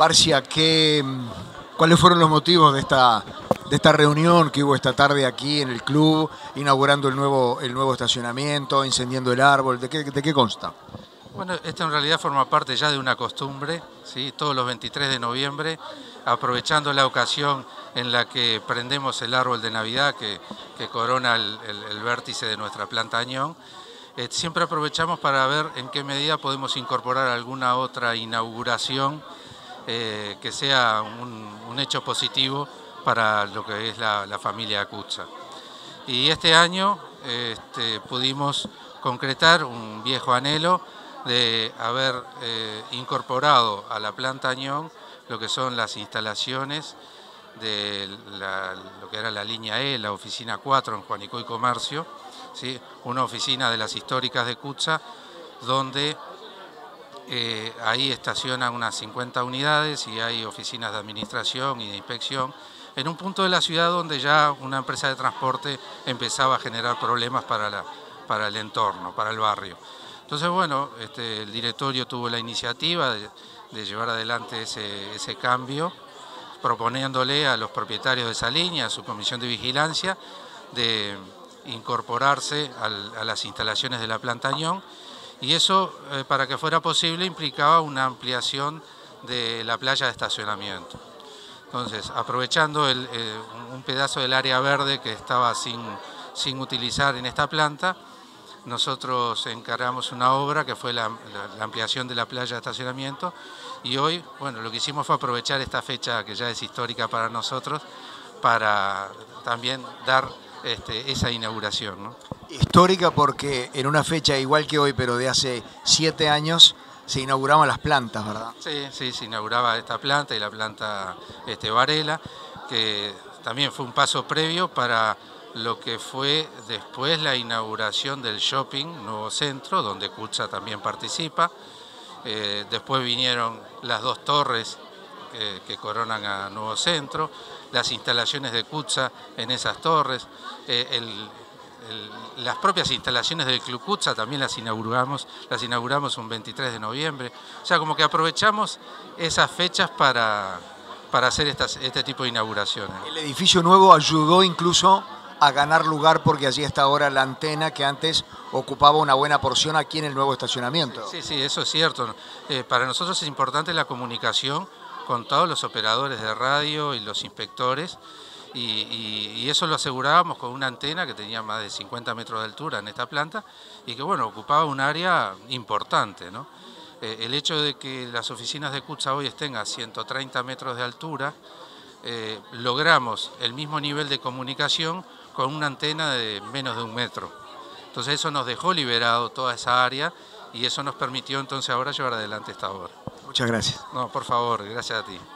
Barcia, ¿cuáles fueron los motivos de esta reunión que hubo esta tarde aquí en el club, inaugurando el nuevo estacionamiento, encendiendo el árbol? ¿De qué consta? Bueno, esto en realidad forma parte ya de una costumbre, ¿sí? Todos los 23 de noviembre, aprovechando la ocasión en la que prendemos el árbol de Navidad que corona el vértice de nuestra planta Añón, siempre aprovechamos para ver en qué medida podemos incorporar alguna otra inauguración que sea un hecho positivo para lo que es la familia Acuzza. Y este año pudimos concretar un viejo anhelo de haber incorporado a la planta Añón lo que son las instalaciones de lo que era la línea E, la oficina 4 en Juanico y Comercio, ¿sí? Una oficina de las históricas de Cutza, donde ahí estacionan unas 50 unidades y hay oficinas de administración y de inspección, en un punto de la ciudad donde ya una empresa de transporte empezaba a generar problemas para el entorno, para el barrio. Entonces, bueno, el directorio tuvo la iniciativa de llevar adelante ese cambio, proponiéndole a los propietarios de esa línea, a su comisión de vigilancia, de incorporarse a las instalaciones de la planta Añón, y eso, para que fuera posible, implicaba una ampliación de la playa de estacionamiento. Entonces, aprovechando un pedazo del área verde que estaba sin utilizar en esta planta, nosotros encargamos una obra que fue la ampliación de la playa de estacionamiento, y hoy, bueno, lo que hicimos fue aprovechar esta fecha que ya es histórica para nosotros para también dar esa inauguración, ¿no? Histórica porque en una fecha igual que hoy, pero de hace 7 años, se inauguraban las plantas, ¿verdad? Sí, se inauguraba esta planta y la planta Varela, que también fue un paso previo para lo que fue después la inauguración del shopping Nuevo Centro, donde Cutza también participa. Después vinieron las 2 torres que coronan a Nuevo Centro, las instalaciones de Cutza en esas torres, las propias instalaciones del Club Cutza también las inauguramos un 23 de noviembre. O sea, como que aprovechamos esas fechas para hacer este tipo de inauguraciones. El edificio nuevo ayudó incluso a ganar lugar porque allí está ahora la antena que antes ocupaba una buena porción aquí en el nuevo estacionamiento. Sí, eso es cierto. Para nosotros es importante la comunicación con todos los operadores de radio y los inspectores, y eso lo asegurábamos con una antena que tenía más de 50 metros de altura en esta planta y que, bueno, ocupaba un área importante, ¿no? El hecho de que las oficinas de Cutza hoy estén a 130 metros de altura, logramos el mismo nivel de comunicación con una antena de menos de 1 metro. Entonces eso nos dejó liberado toda esa área y eso nos permitió entonces ahora llevar adelante esta obra. Muchas gracias. No, por favor, gracias a ti.